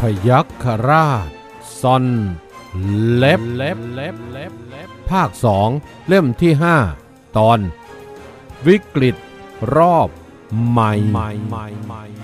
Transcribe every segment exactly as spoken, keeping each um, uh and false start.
พยัคฆราชซอนเล็บเล็บเล็บเล็บเล็บภาคสองเล่มที่ห้าตอนวิกฤตรอบใหม่ใหม่ใหม่ใหม่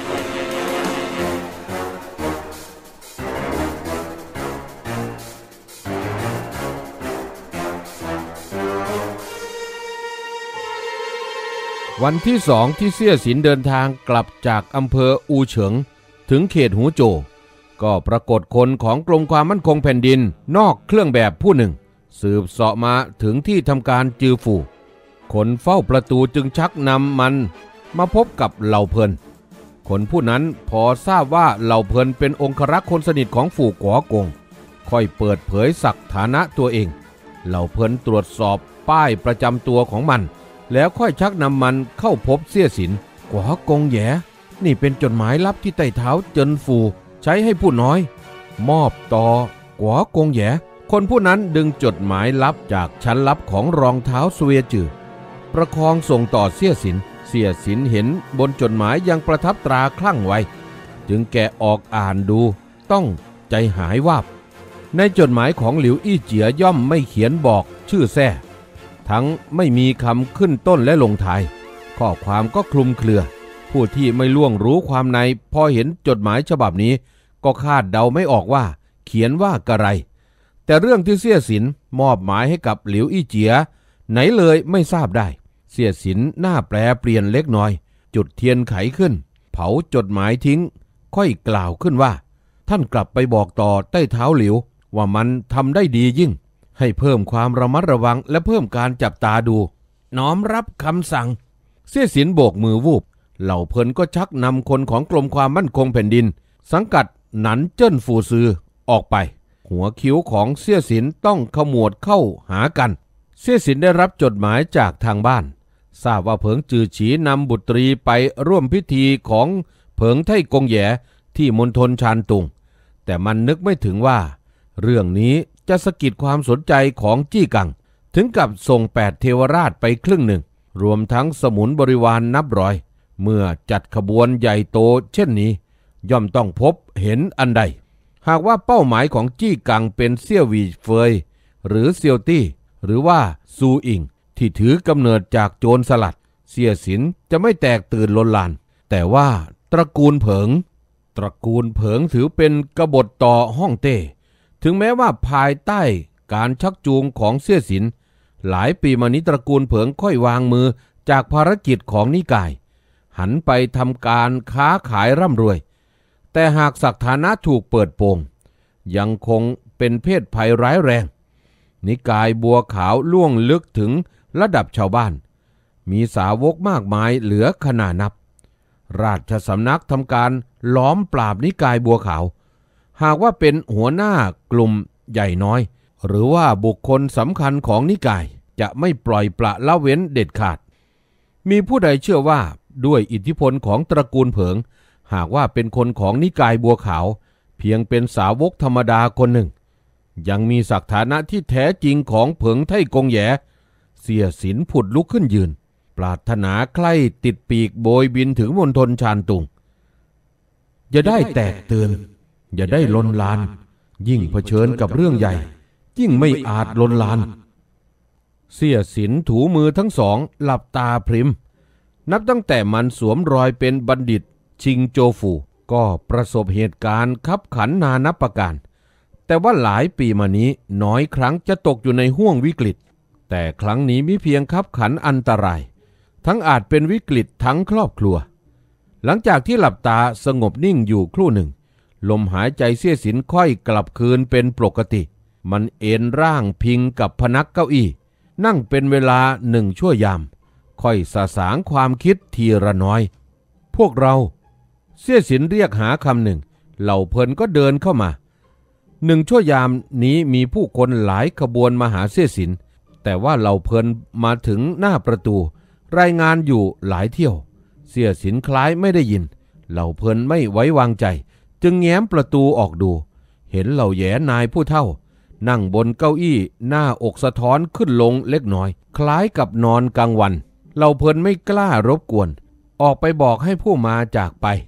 วันที่สองที่เสี่ยสินเดินทางกลับจากอำเภออูเฉิงถึงเขตหูโจวก็ปรากฏคนของกรมความมั่นคงแผ่นดินนอกเครื่องแบบผู้หนึ่งสืบเสาะมาถึงที่ทำการจือฝู่คนเฝ้าประตูจึงชักนำมันมาพบกับเหล่าเพลินคนผู้นั้นพอทราบว่าเหล่าเพลินเป็นองครักษ์คนสนิทของฝู่ก๋อกงค่อยเปิดเผยศักฐานะตัวเองเหล่าเพลินตรวจสอบป้ายประจำตัวของมันแล้วค่อยชักนำมันเข้าพบเสี่ยสินก๋อกงแย่นี่เป็นจดหมายลับที่ใต้เท้าเจินฟูใช้ให้ผู้น้อยมอบต่อก๋อกงแย่คนผู้นั้นดึงจดหมายลับจากชั้นลับของรองเท้าเสวียจือประคองส่งต่อเสี่ยสินเสี่ยสินเห็นบนจดหมายยังประทับตราคลั่งไว้จึงแกะออกอ่านดูต้องใจหายวาบในจดหมายของหลิวอี้เจียย่อมไม่เขียนบอกชื่อแท้ทั้งไม่มีคำขึ้นต้นและลงท้ายข้อความก็คลุมเครือผู้ที่ไม่ล่วงรู้ความในพอเห็นจดหมายฉบับนี้ก็คาดเดาไม่ออกว่าเขียนว่ากระไรแต่เรื่องที่เสี่ยสินมอบหมายให้กับหลิวอี้เจียไหนเลยไม่ทราบได้เสี่ยสินหน้าแปรเปลี่ยนเล็กน้อยจุดเทียนไขขึ้นเผาจดหมายทิ้งค่อยกล่าวขึ้นว่าท่านกลับไปบอกต่อใต้เท้าหลิวว่ามันทำได้ดียิ่งให้เพิ่มความระมัดระวังและเพิ่มการจับตาดูน้อมรับคำสั่งเสี่ยสินโบกมือวูบเหล่าเพลินก็ชักนำคนของกรมความมั่นคงแผ่นดินสังกัดหนันเจิ้นฟูซือออกไปหัวคิ้วของเสี่ยสินต้องขมวดเข้าหากันเสี่ยสินได้รับจดหมายจากทางบ้านทราบว่าเผิงจือฉีนำบุตรีไปร่วมพิธีของเผิงไท่กงแหย่ที่มณฑลชานตุงแต่มันนึกไม่ถึงว่าเรื่องนี้จะสะกิดความสนใจของจี้กังถึงกับส่งแปดเทวราชไปครึ่งหนึ่งรวมทั้งสมุนบริวาร น, นับร้อยเมื่อจัดขบวนใหญ่โตเช่นนี้ย่อมต้องพบเห็นอันใดหากว่าเป้าหมายของจี้กังเป็นเซี่ยวหวีเฟยหรือเซียวตี้หรือว่าซูอิงที่ถือกำเนิดจากโจรสลัดเสี่ยสินจะไม่แตกตื่นลนลานแต่ว่าตระกูลเผิงตระกูลเผิงถือเป็นกบฏต่อฮ่องเต้ถึงแม้ว่าภายใต้การชักจูงของเสี่ยสินหลายปีมานี้ตระกูลเผิงค่อยวางมือจากภารกิจของนิกายหันไปทำการค้าขายร่ำรวยแต่หากศักฐานะถูกเปิดโปงยังคงเป็นเพศภัยร้ายแรงนิกายบัวขาวล่วงลึกถึงระดับชาวบ้านมีสาวกมากมายเหลือขนานับราชสำนักทำการล้อมปราบนิกายบัวขาวหากว่าเป็นหัวหน้ากลุ่มใหญ่น้อยหรือว่าบุคคลสำคัญของนิกายจะไม่ปล่อยปละละเว้นเด็ดขาดมีผู้ใดเชื่อว่าด้วยอิทธิพลของตระกูลเผิงหากว่าเป็นคนของนิกายบัวขาวเพียงเป็นสาวกธรรมดาคนหนึ่งยังมีศักฐานะที่แท้จริงของเผิงไท่กงแหย่เสี่ยสินผุดลุกขึ้นยืนปรารถนาใคร่ติดปีกโบยบินถึงมณฑลชานตุงอย่าได้แตกตื่นอย่าได้ลนลานยิ่งเผชิญกับเรื่องใหญ่ยิ่งไม่อาจลนลานเสี่ยสินถูมือทั้งสองหลับตาพริมนับตั้งแต่มันสวมรอยเป็นบัณฑิตชิงโจฟูก็ประสบเหตุการณ์คับขันนานับประการแต่ว่าหลายปีมานี้น้อยครั้งจะตกอยู่ในห้วงวิกฤตแต่ครั้งนี้มิเพียงคับขันอันตรายทั้งอาจเป็นวิกฤตทั้งครอบครัวหลังจากที่หลับตาสงบนิ่งอยู่ครู่หนึ่งลมหายใจเสี่ยสินค่อยกลับคืนเป็นปกติมันเอนร่างพิงกับพนักเก้าอี้นั่งเป็นเวลาหนึ่งชั่วยามค่อยสะสางความคิดทีละน้อยพวกเราเสี่ยสินเรียกหาคำหนึ่งเหล่าเพลินก็เดินเข้ามาหนึ่งชั่วยามนี้มีผู้คนหลายขบวนมาหาเสี่ยสินแต่ว่าเหล่าเพลินมาถึงหน้าประตูรายงานอยู่หลายเที่ยวเสี่ยสินคล้ายไม่ได้ยินเหล่าเพลินไม่ไว้วางใจจึงแง้มประตูออกดูเห็นเหล่าแย่นายผู้เฒ่านั่งบนเก้าอี้หน้าอกสะท้อนขึ้นลงเล็กน้อยคล้ายกับนอนกลางวันเหล่าเพลินไม่กล้ารบกวนออกไปบอกให้ผู้มาจากไป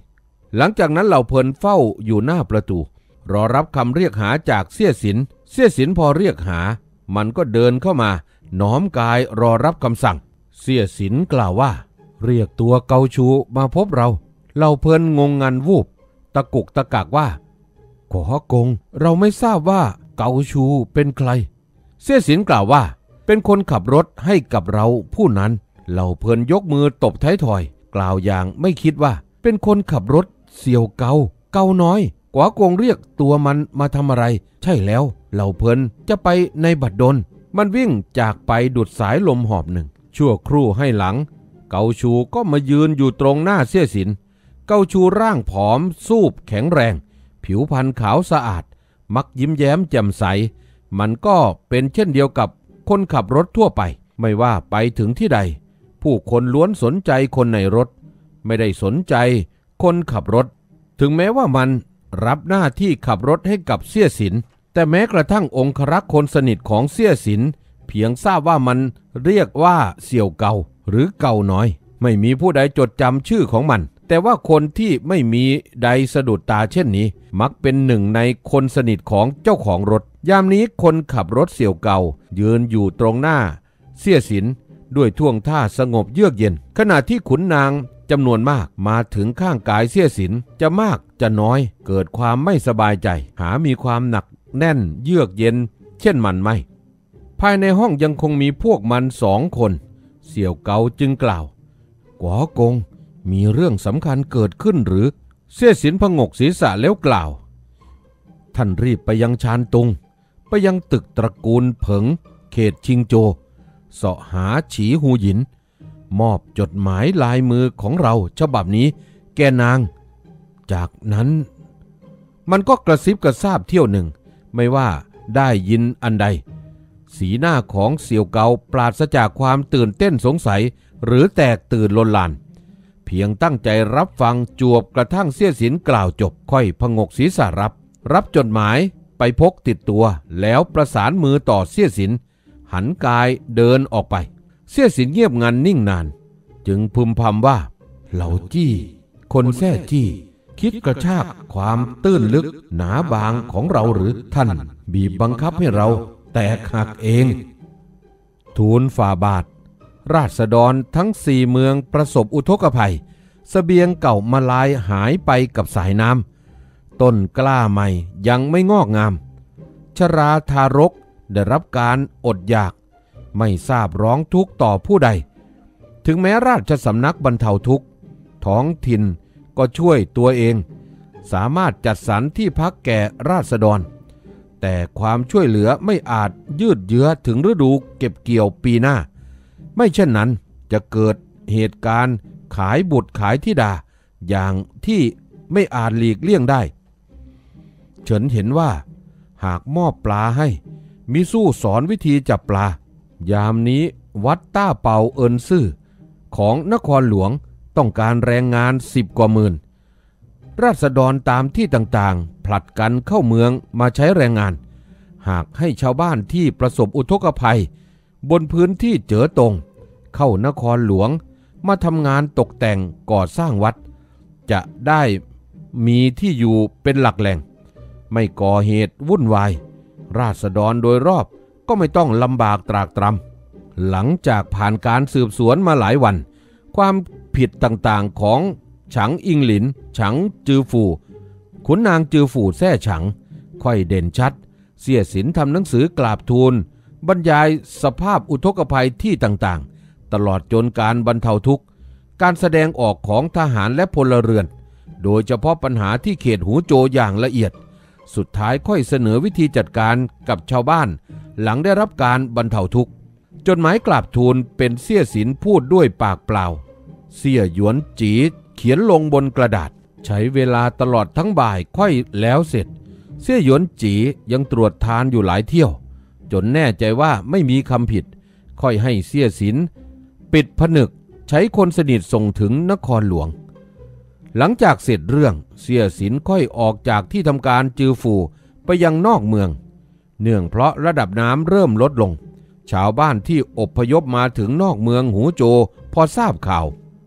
หลังจากนั้นเหล่าเพลินเฝ้าอยู่หน้าประตูรอรับคำเรียกหาจากเสี่ยสินเสี่ยสินพอเรียกหามันก็เดินเข้ามาน้อมกายรอรับคำสั่งเสี่ยสินกล่าวว่าเรียกตัวเกาชูมาพบเราเหล่าเพลินงงงันวูบตะกุกตะกักว่าขอกงเราไม่ทราบว่าเกาชูเป็นใครเสี่ยสินกล่าวว่าเป็นคนขับรถให้กับเราผู้นั้นเหล่าเพลินยกมือตบท้ายถอยกล่าวอย่างไม่คิดว่าเป็นคนขับรถเสี่ยวเกาเกาน้อยกวากงเรียกตัวมันมาทำอะไรใช่แล้วเหล่าเพลินจะไปในบัดดลมันวิ่งจากไปดุดสายลมหอบหนึ่งชั่วครู่ให้หลังเกาชูก็มายืนอยู่ตรงหน้าเสี่ยสินเกาชูร่างผอมสูบแข็งแรงผิวพรรณขาวสะอาดมักยิ้มแย้มแจ่มใสมันก็เป็นเช่นเดียวกับคนขับรถทั่วไปไม่ว่าไปถึงที่ใดผู้คนล้วนสนใจคนในรถไม่ได้สนใจคนขับรถถึงแม้ว่ามันรับหน้าที่ขับรถให้กับเสี่ยสินแต่แม้กระทั่งองครักษ์คนสนิทของเสี่ยสินเพียงทราบว่ามันเรียกว่าเสี่ยวเกาหรือเกาน้อยไม่มีผู้ใดจดจำชื่อของมันแต่ว่าคนที่ไม่มีใดสะดุดตาเช่นนี้มักเป็นหนึ่งในคนสนิทของเจ้าของรถยามนี้คนขับรถเสี่ยวเกายืนอยู่ตรงหน้าเสี่ยสินด้วยท่วงท่าสงบเยือกเย็นขณะที่ขุนนางจำนวนมากมาถึงข้างกายเสี่ยสินจะมากจะน้อยเกิดความไม่สบายใจหามีความหนักแน่นเยือกเย็นเช่นมันไม่ภายในห้องยังคงมีพวกมันสองคนเสี่ยวเกาจึงกล่าวก๋อกงมีเรื่องสำคัญเกิดขึ้นหรือเสี่ยสินพงกศีรษะแล้วกล่าวท่านรีบไปยังชานตุงไปยังตึกตระกูลเผิงเขตชิงโจเสาะหาฉีหูหยินมอบจดหมายลายมือของเราฉบับนี้แกนางจากนั้นมันก็กระซิบกระซาบเที่ยวหนึ่งไม่ว่าได้ยินอันใดสีหน้าของเสี่ยวเกาปราศจากความตื่นเต้นสงสัยหรือแตกตื่นลนลานเพียงตั้งใจรับฟังจวบกระทั่งเสี่ยสินกล่าวจบค่อยพงกศีรษะรับรับจดหมายไปพกติดตัวแล้วประสานมือต่อเสี่ยสินหันกายเดินออกไปเสี่ยสินเงียบงันนิ่งนานจึงพึมพำว่าเหล่าจี้คนแท้จี้คิดกระชากความตื้นลึกหนาบางของเราหรือท่านบีบบังคับให้เราแตกหักเองทูลฝ่าบาทราษฎรทั้งสี่เมืองประสบอุทกภัยเสบียงเก่ามาลายหายไปกับสายน้ำต้นกล้าใหม่ยังไม่งอกงามชราทารกได้รับการอดอยากไม่ทราบร้องทุกข์ต่อผู้ใดถึงแม้ราชสำนักบรรเทาทุกข์ท้องถิ่นก็ช่วยตัวเองสามารถจัดสรรที่พักแก่ราษฎรแต่ความช่วยเหลือไม่อาจยืดเยื้อถึงฤดูเก็บเกี่ยวปีหน้าไม่เช่นนั้นจะเกิดเหตุการณ์ขายบุตรขายธิดาอย่างที่ไม่อาจหลีกเลี่ยงได้เฉินเห็นว่าหากมอบปลาให้มิสู้สอนวิธีจับปลายามนี้วัดต้าเป่าเอินซื่อของนครหลวงต้องการแรงงานสิบกว่าหมื่นราษฎรตามที่ต่างๆผลัดกันเข้าเมืองมาใช้แรงงานหากให้ชาวบ้านที่ประสบอุทกภัยบนพื้นที่เจ๋อตงเข้านครหลวงมาทำงานตกแต่งก่อสร้างวัดจะได้มีที่อยู่เป็นหลักแหล่งไม่ก่อเหตุวุ่นวายราษฎรโดยรอบก็ไม่ต้องลำบากตรากตรำหลังจากผ่านการสืบสวนมาหลายวันความผิดต่างๆของฉังอิงหลินฉังจือฝูขุนนางจือฝูแท้ฉังค่อยเด่นชัดเสี่ยสินทำหนังสือกราบทูลบรรยายสภาพอุทกภัยที่ต่างๆตลอดจนการบรรเทาทุกข์การแสดงออกของทหารและพลเรือนโดยเฉพาะปัญหาที่เขตหูโจอย่างละเอียดสุดท้ายค่อยเสนอวิธีจัดการกับชาวบ้านหลังได้รับการบรรเทาทุกข์จดหมายกราบทูลเป็นเสี่ยสินพูดด้วยปากเปล่าเสี่ยหยวนจีเขียนลงบนกระดาษใช้เวลาตลอดทั้งบ่ายค่อยแล้วเสร็จเสี่ยหยวนจียังตรวจทานอยู่หลายเที่ยวจนแน่ใจว่าไม่มีคำผิดค่อยให้เสี่ยสินปิดผนึกใช้คนสนิทส่งถึงนครหลวงหลังจากเสร็จเรื่องเสี่ยสินค่อยออกจากที่ทำการจือฝูไปยังนอกเมืองเนื่องเพราะระดับน้ำเริ่มลดลงชาวบ้านที่อพยพมาถึงนอกเมืองหูโจพอทราบข่าว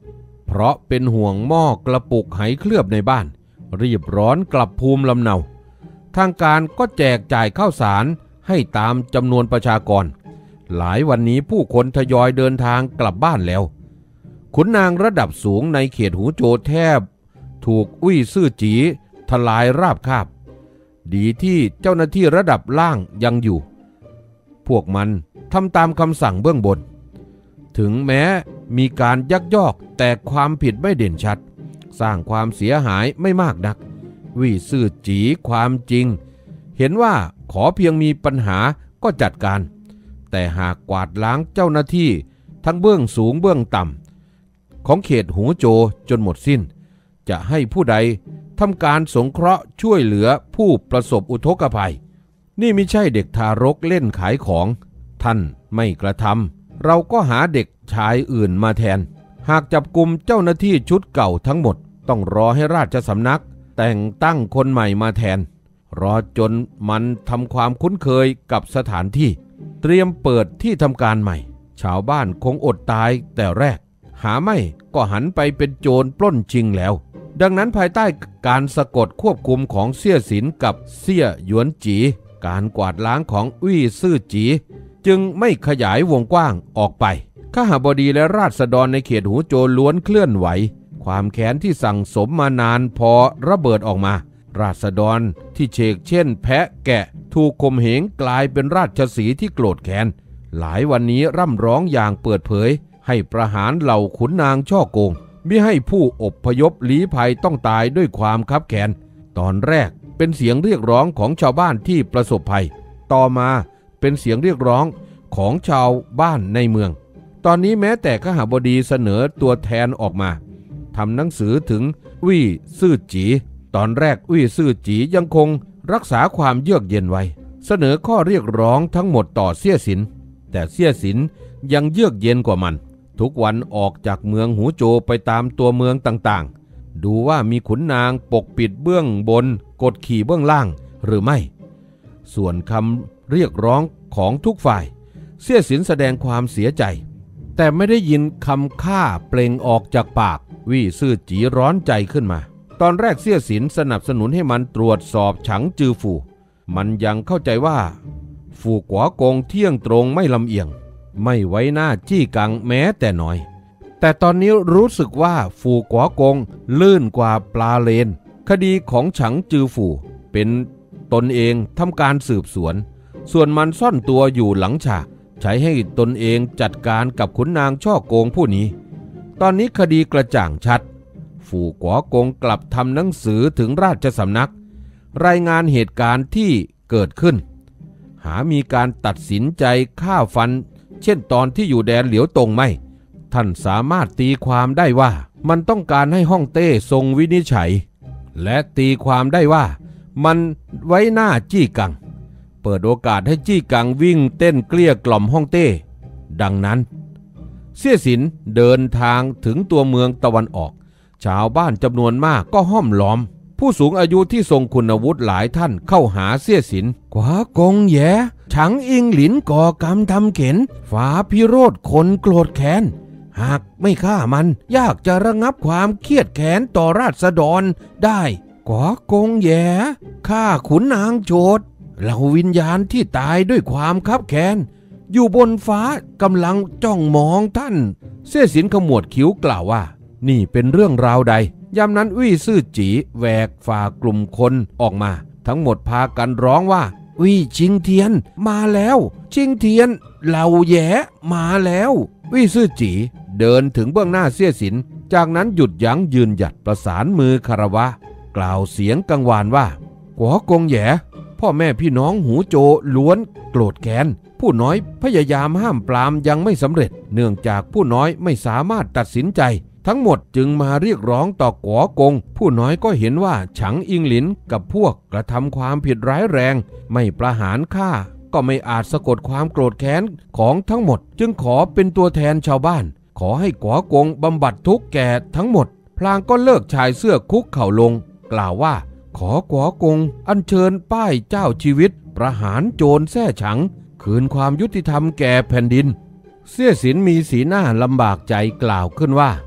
เพราะเป็นห่วงหม้อกระปุกไหเคลือบในบ้านรีบร้อนกลับภูมิลำเนาทางการก็แจกจ่ายข้าวสารให้ตามจำนวนประชากรหลายวันนี้ผู้คนทยอยเดินทางกลับบ้านแล้วขุนนางระดับสูงในเขตหูโจแทบถูกอุ้ยซื่อจีทลายราบคาบดีที่เจ้าหน้าที่ระดับล่างยังอยู่พวกมันทำตามคำสั่งเบื้องบนถึงแม้มีการยักยอกแต่ความผิดไม่เด่นชัดสร้างความเสียหายไม่มากนักวี่ซื่อจีความจริงเห็นว่าขอเพียงมีปัญหาก็จัดการแต่หากกวาดล้างเจ้าหน้าที่ทั้งเบื้องสูงเบื้องต่ำของเขตหูโจจนหมดสิ้นจะให้ผู้ใดทำการสงเคราะห์ช่วยเหลือผู้ประสบอุทกภัยนี่ไม่ใช่เด็กทารกเล่นขายของท่านไม่กระทำเราก็หาเด็กชายอื่นมาแทนหากจับกุมเจ้าหน้าที่ชุดเก่าทั้งหมดต้องรอให้ราชสำนักแต่งตั้งคนใหม่มาแทนรอจนมันทำความคุ้นเคยกับสถานที่เตรียมเปิดที่ทำการใหม่ชาวบ้านคงอดตายแต่แรกหาไม่ก็หันไปเป็นโจรปล้นชิงแล้วดังนั้นภายใต้การสะกดควบคุมของเสี่ยสินกับเสี่ยหยวนจีการกวาดล้างของวี่ซื่อจีจึงไม่ขยายวงกว้างออกไปข้าบดีและราษฎรในเขตหูโจล้วนเคลื่อนไหวความแค้นที่สั่งสมมานานพอระเบิดออกมาราษฎรที่เชกเช่นแพะแกะถูกข่มเหงกลายเป็นราชสีห์ที่โกรธแค้นหลายวันนี้ร่ำร้องอย่างเปิดเผยให้ประหารเหล่าขุนนางช่อโกงมิให้ผู้อพยพลี้ภัยต้องตายด้วยความคับแค้นตอนแรกเป็นเสียงเรียกร้องของชาวบ้านที่ประสบภัยต่อมาเป็นเสียงเรียกร้องของชาวบ้านในเมืองตอนนี้แม้แต่ข้าบดีเสนอตัวแทนออกมาทำหนังสือถึงวี่ซื่อจีตอนแรกวี่ซื่อจียังคงรักษาความเยือกเย็นไว้เสนอข้อเรียกร้องทั้งหมดต่อเสี่ยสินแต่เสี่ยสินยังเยือกเย็นกว่ามันทุกวันออกจากเมืองหูโจไปตามตัวเมืองต่างๆดูว่ามีขุนนางปกปิดเบื้องบนกดขี่เบื้องล่างหรือไม่ส่วนคำเรียกร้องของทุกฝ่ายเสี่ยสินแสดงความเสียใจแต่ไม่ได้ยินคำฆ่าเปล่งออกจากปากวี่ซื่อจีร้อนใจขึ้นมาตอนแรกเสี่ยสินสนับสนุนให้มันตรวจสอบฉังจือฝูมันยังเข้าใจว่าฝูกัวกงเที่ยงตรงไม่ลำเอียงไม่ไว้หน้าจี้กังแม้แต่น้อยแต่ตอนนี้รู้สึกว่าฝูกัวกงลื่นกว่าปลาเลนคดีของฉังจือฝูเป็นตนเองทำการสืบสวนส่วนมันซ่อนตัวอยู่หลังฉากใช้ให้ตนเองจัดการกับขุนนางช่อโกงผู้นี้ตอนนี้คดีกระจ่างชัดฝูกัวกงกลับทำหนังสือถึงราชสำนักรายงานเหตุการณ์ที่เกิดขึ้นหามีการตัดสินใจฆ่าฟันเช่นตอนที่อยู่แดนเหลียวตงไม่ท่านสามารถตีความได้ว่ามันต้องการให้ฮ่องเต้ทรงวินิจฉัยและตีความได้ว่ามันไว้หน้าจี้กังเปิดโอกาสให้จี้กังวิ่งเต้นเกลี้ยกล่อมฮ่องเต้ดังนั้นเสี่ยสินเดินทางถึงตัวเมืองตะวันออกชาวบ้านจำนวนมากก็ห้อมล้อมผู้สูงอายุที่ทรงคุณวุฒิหลายท่านเข้าหาเสี่ยสินกว่ากงแย่ฉังอิงหลินก่อกรรมทำเข็นฝาพิโรธคนโกรธแค้นหากไม่ฆ่ามันยากจะระงับความเครียดแค้นต่อราษฎรได้กว่ากงแย่ฆ่าขุนนางโจทย์เหล่าวิญญาณที่ตายด้วยความคับแค้นอยู่บนฟ้ากำลังจ้องมองท่านเสี่ยสินขมวดคิ้วกล่าวว่านี่เป็นเรื่องราวใดยามนั้นวี่ซื่อจีแหวกฝ่ากลุ่มคนออกมาทั้งหมดพากันร้องว่าวี่ชิงเทียนมาแล้วชิงเทียนเหล่าแย่มาแล้ววี่ซื่อจีเดินถึงเบื้องหน้าเสี่ยสินจากนั้นหยุดยั้งยืนหยัดประสานมือคารวะกล่าวเสียงกังวานว่ากัวกงแย่พ่อแม่พี่น้องหูโจล้วนโกรธแค้นผู้น้อยพยายามห้ามปรามยังไม่สำเร็จเนื่องจากผู้น้อยไม่สามารถตัดสินใจทั้งหมดจึงมาเรียกร้องต่อกัวกงผู้น้อยก็เห็นว่าฉังอิงหลินกับพวกกระทำความผิดร้ายแรงไม่ประหารฆ่าก็ไม่อาจสะกดความโกรธแค้นของทั้งหมดจึงขอเป็นตัวแทนชาวบ้านขอให้กัวกงบำบัดทุกข์แก่ทั้งหมดพลางก็เลิกชายเสื้อคุกเข่าลงกล่าวว่าขอกัวกงอัญเชิญป้ายเจ้าชีวิตประหารโจรแท้ฉังคืนความยุติธรรมแก่แผ่นดินเสี่ยสินมีสีหน้าลำบากใจกล่าวขึ้นว่า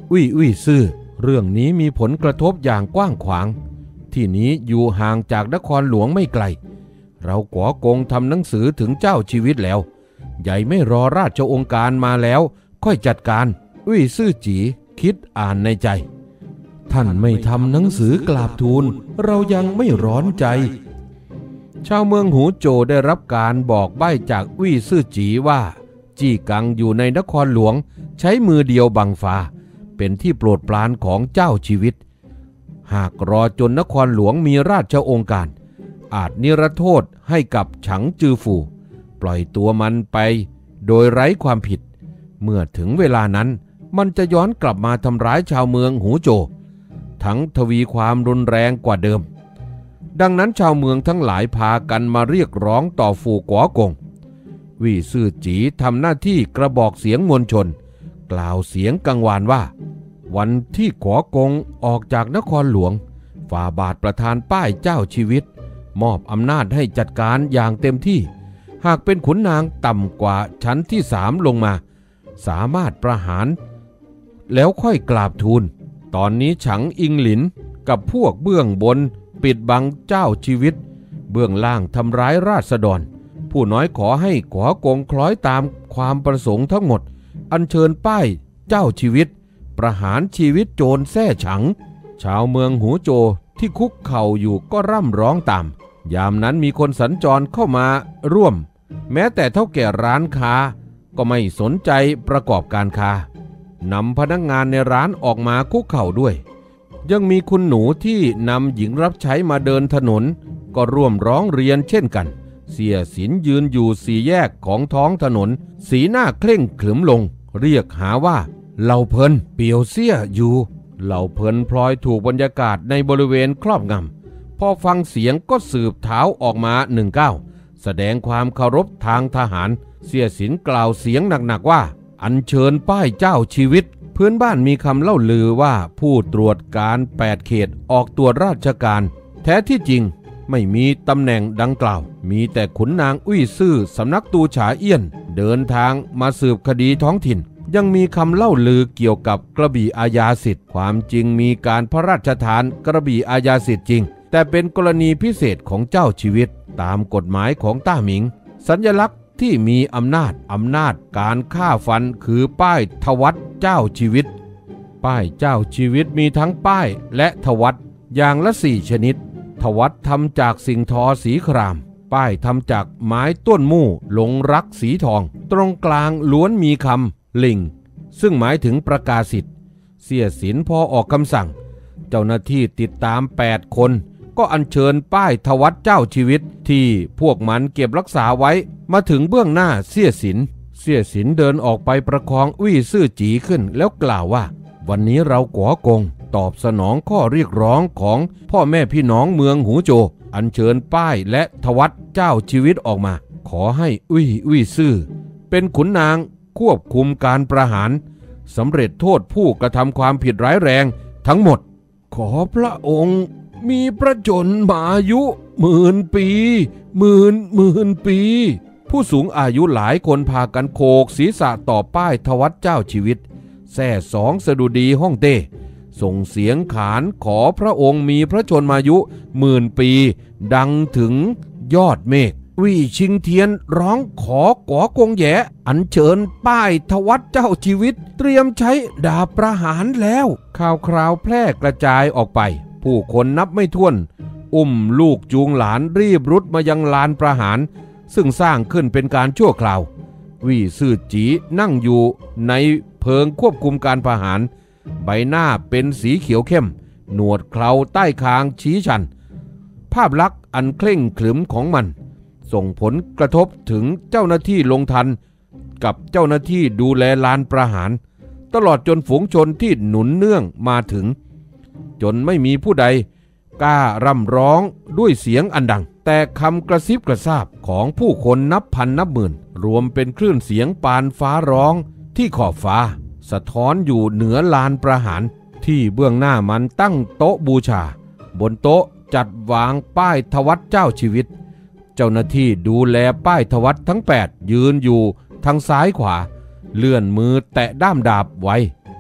อุ้ยอุ้ยซื่อเรื่องนี้มีผลกระทบอย่างกว้างขวางที่นี้อยู่ห่างจากนครหลวงไม่ไกลเราก๋อกงทำหนังสือถึงเจ้าชีวิตแล้วใหญ่ไม่รอราชองค์การมาแล้วค่อยจัดการอุ้ยซื่อจีคิดอ่านในใจท่านไม่ทำหนังสือกราบทูลเรายังไม่ร้อนใจชาวเมืองหูโจได้รับการบอกใบ้จากอุ้ยซื่อจีว่าจี้กังอยู่ในนครหลวงใช้มือเดียวบังฟ้าเป็นที่โปรดปรานของเจ้าชีวิตหากรอจนนครหลวงมีราชองค์การอาจนิรโทษให้กับฉังจือฝูปล่อยตัวมันไปโดยไร้ความผิดเมื่อถึงเวลานั้นมันจะย้อนกลับมาทำร้ายชาวเมืองหูโจทั้งทวีความรุนแรงกว่าเดิมดังนั้นชาวเมืองทั้งหลายพากันมาเรียกร้องต่อฝูก๋อกงวี่ซื่อจีทำหน้าที่กระบอกเสียงมวลชนกล่าวเสียงกังวานว่าวันที่ก๋อกงออกจากนครหลวงฝ่าบาทประทานป้ายเจ้าชีวิตมอบอำนาจให้จัดการอย่างเต็มที่หากเป็นขุนนางต่ำกว่าชั้นที่สามลงมาสามารถประหารแล้วค่อยกราบทูลตอนนี้ฉังอิงหลินกับพวกเบื้องบนปิดบังเจ้าชีวิตเบื้องล่างทำร้ายราษฎรผู้น้อยขอให้ก๋อกงคล้อยตามความประสงค์ทั้งหมดอัญเชิญป้ายเจ้าชีวิตประหารชีวิตโจรแท้ฉังชาวเมืองหูโจที่คุกเข่าอยู่ก็ร่ำร้องตามยามนั้นมีคนสัญจรเข้ามาร่วมแม้แต่เท่าแก่ร้านค้าก็ไม่สนใจประกอบการค้านำพนักงานในร้านออกมาคุกเข่าด้วยยังมีคุณหนูที่นำหญิงรับใช้มาเดินถนนก็ร่วมร้องเรียนเช่นกันเสี่ยสินยืนอยู่สี่แยกของท้องถนนสีหน้าเคร่งขรึมลงเรียกหาว่าเหล่าเพลินเปียวเสี้ยอยู่เหล่าเพลินพลอยถูกบรรยากาศในบริเวณครอบงำพอฟังเสียงก็สืบเท้าออกมาหนึ่งก้าวแสดงความเคารพทางทหารเสี่ยสินกล่าวเสียงหนักๆว่าอัญเชิญป้ายเจ้าชีวิตเพื่อนบ้านมีคำเล่าลือว่าผู้ตรวจการแปดเขตออกตรวจราชการแท้ที่จริงไม่มีตำแหน่งดังกล่าวมีแต่ขุนนางอุ้ยซื่อสำนักตูฉาเอี้ยนเดินทางมาสืบคดีท้องถิ่นยังมีคำเล่าลือเกี่ยวกับกระบี่อาญาสิทธิ์ความจริงมีการพระราชทานกระบี่อาญาสิทธิ์จริงแต่เป็นกรณีพิเศษของเจ้าชีวิตตามกฎหมายของต้าหมิงสัญลักษณ์ที่มีอำนาจอำนาจการฆ่าฟันคือป้ายทวัตเจ้าชีวิตป้ายเจ้าชีวิตมีทั้งป้ายและทวัตอย่างละสี่ชนิดทวัตทำจากสิ่งทอสีครามป้ายทำจากไม้ต้นมู่หลงรักสีทองตรงกลางล้วนมีคำลิงซึ่งหมายถึงประกาศสิทธิ์เสี่ยสินพอออกคำสั่งเจ้าหน้าที่ติดตามแปดคนก็อัญเชิญป้ายทวัตเจ้าชีวิตที่พวกมันเก็บรักษาไว้มาถึงเบื้องหน้าเสี่ยสินเสี่ยสินเดินออกไปประคองวี่ซื่อจีขึ้นแล้วกล่าวว่าวันนี้เราก๋อกงตอบสนองข้อเรียกร้องของพ่อแม่พี่น้องเมืองหูโจอัญเชิญป้ายและทวัตเจ้าชีวิตออกมาขอให้อุ้ยอุ้ยซื่อเป็นขุนนางควบคุมการประหารสำเร็จโทษผู้กระทำความผิดร้ายแรงทั้งหมดขอพระองค์มีพระชนมายุหมื่นปีหมื่นหมื่นปีผู้สูงอายุหลายคนพากันโขกศีรษะต่อป้ายทวัตเจ้าชีวิตแส่สองสดุดีฮ่องเต้ส่งเสียงขานขอพระองค์มีพระชนมายุหมื่นปีดังถึงยอดเมฆวี่ชิงเทียนร้องขอก๋อกงแย่อัญเชิญป้ายทวัตเจ้าชีวิตเตรียมใช้ดาบประหารแล้วข่าวคราวแพร่กระจายออกไปผู้คนนับไม่ถ้วนอุ้มลูกจูงหลานรีบรุดมายังลานประหารซึ่งสร้างขึ้นเป็นการชั่วคราววี่ซื่อจีนั่งอยู่ในเพิงควบคุมการประหารใบหน้าเป็นสีเขียวเข้มหนวดเคราใต้คางชี้ชันภาพลักษณ์อันเคร่งขรึมของมันส่งผลกระทบถึงเจ้าหน้าที่ลงทันกับเจ้าหน้าที่ดูแลลานประหารตลอดจนฝูงชนที่หนุนเนื่องมาถึงจนไม่มีผู้ใดกล้าร่ำร้องด้วยเสียงอันดังแต่คำกระซิบกระซาบของผู้คนนับพันนับหมื่นรวมเป็นคลื่นเสียงปานฟ้าร้องที่ขอบฟ้าสะท้อนอยู่เหนือลานประหารที่เบื้องหน้ามันตั้งโต๊ะบูชาบนโต๊ะจัดวางป้ายทวัตเจ้าชีวิตเจ้าหน้าที่ดูแลป้ายทวัตทั้งแปดยืนอยู่ทางซ้ายขวาเลื่อนมือแตะด้ามดาบไว้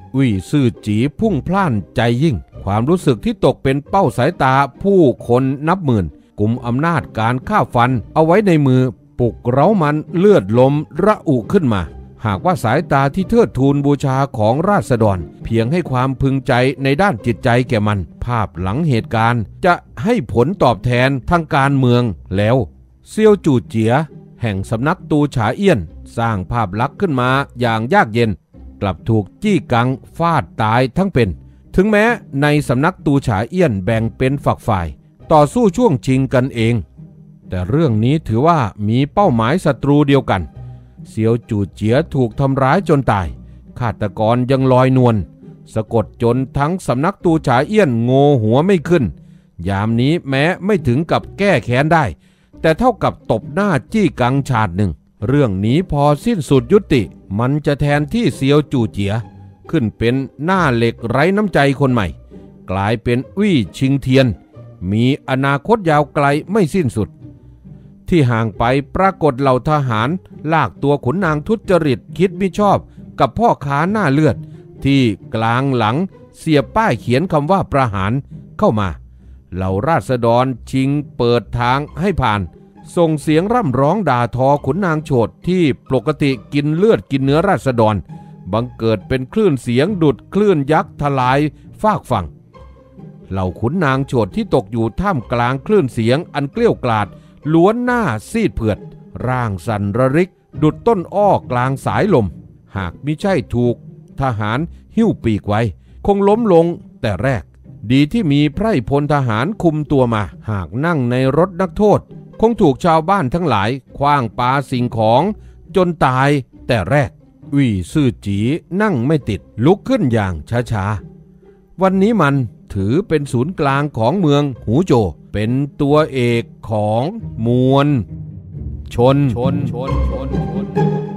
วี่ซื่อจีพุ่งพล่านใจยิ่งความรู้สึกที่ตกเป็นเป้าสายตาผู้คนนับหมื่นกุมอำนาจการฆ่าฟันเอาไว้ในมือปลุกเร้ามันเลือดลมระอุขึ้นมาหากว่าสายตาที่เทิดทูนบูชาของราษฎรเพียงให้ความพึงใจในด้านจิตใจแก่มันภาพหลังเหตุการณ์จะให้ผลตอบแทนทางการเมืองแล้วเซียวจู่เจียแห่งสำนักตูฉาเอี้ยนสร้างภาพลักษณ์ขึ้นมาอย่างยากเย็นกลับถูกจี้กังฟาดตายทั้งเป็นถึงแม้ในสำนักตูฉาเอี้ยนแบ่งเป็นฝักฝ่ายต่อสู้ช่วงชิงกันเองแต่เรื่องนี้ถือว่ามีเป้าหมายศัตรูเดียวกันเซียวจู่เจียถูกทำร้ายจนตายฆาตกรยังลอยนวลสะกดจนทั้งสำนักตูฉาเอี้ยนโงหัวไม่ขึ้นยามนี้แม้ไม่ถึงกับแก้แค้นได้แต่เท่ากับตบหน้าจี้กังฉาดหนึ่งเรื่องนี้พอสิ้นสุดยุติมันจะแทนที่เซียวจู่เจียขึ้นเป็นหน้าเหล็กไร้น้ำใจคนใหม่กลายเป็นวี่ชิงเทียนมีอนาคตยาวไกลไม่สิ้นสุดที่ห่างไปปรากฏเหล่าทหารลากตัวขุนนางทุจริตคิดมิชอบกับพ่อค้าหน้าเลือดที่กลางหลังเสียบป้ายเขียนคำว่าประหารเข้ามาเหล่าราษฎรชิงเปิดทางให้ผ่านส่งเสียงร่ำร้องด่าทอขุนนางโฉดที่ปกติกินเลือดกินเนื้อราษฎรบังเกิดเป็นคลื่นเสียงดุดคลื่นยักษ์ทลายฟากฝั่งเหล่าขุนนางโฉดที่ตกอยู่ท่ามกลางคลื่นเสียงอันเกลี้ยวกล่อมล้วนหน้าซีดเผือดร่างสั่นระริกดุดต้นอ้อกลางสายลมหากมิใช่ถูกทหารหิ้วปีกไว้คงล้มลงแต่แรกดีที่มีไพร่พลทหารคุมตัวมาหากนั่งในรถนักโทษคงถูกชาวบ้านทั้งหลายขว้างปาสิ่งของจนตายแต่แรกวี่ซื่อจีนั่งไม่ติดลุกขึ้นอย่างช้าๆวันนี้มันถือเป็นศูนย์กลางของเมืองหูโจเป็นตัวเอกของมวลชนชนชนชนชน